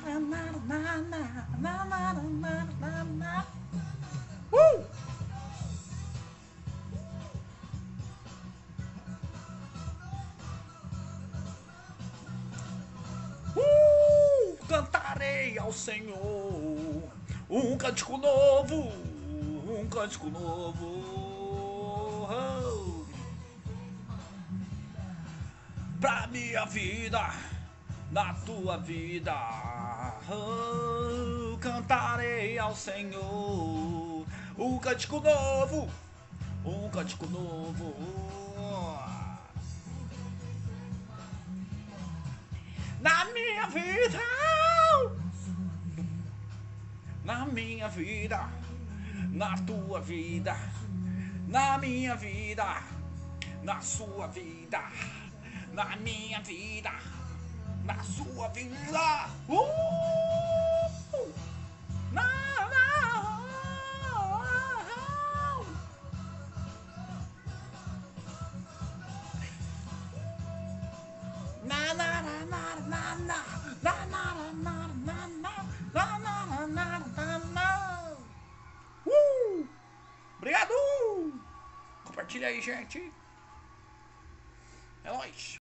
Cantarei ao Senhor um cântico novo, um cântico novo. Oh. Pra minha vida, na tua vida, oh, cantarei ao Senhor um cântico novo, um cântico novo. Na minha vida, na minha vida, na tua vida, na minha vida, na sua vida, na minha vida, na sua vida. Na, na, na, na, na, na, na. Obrigado! Compartilha aí, gente. É nóis.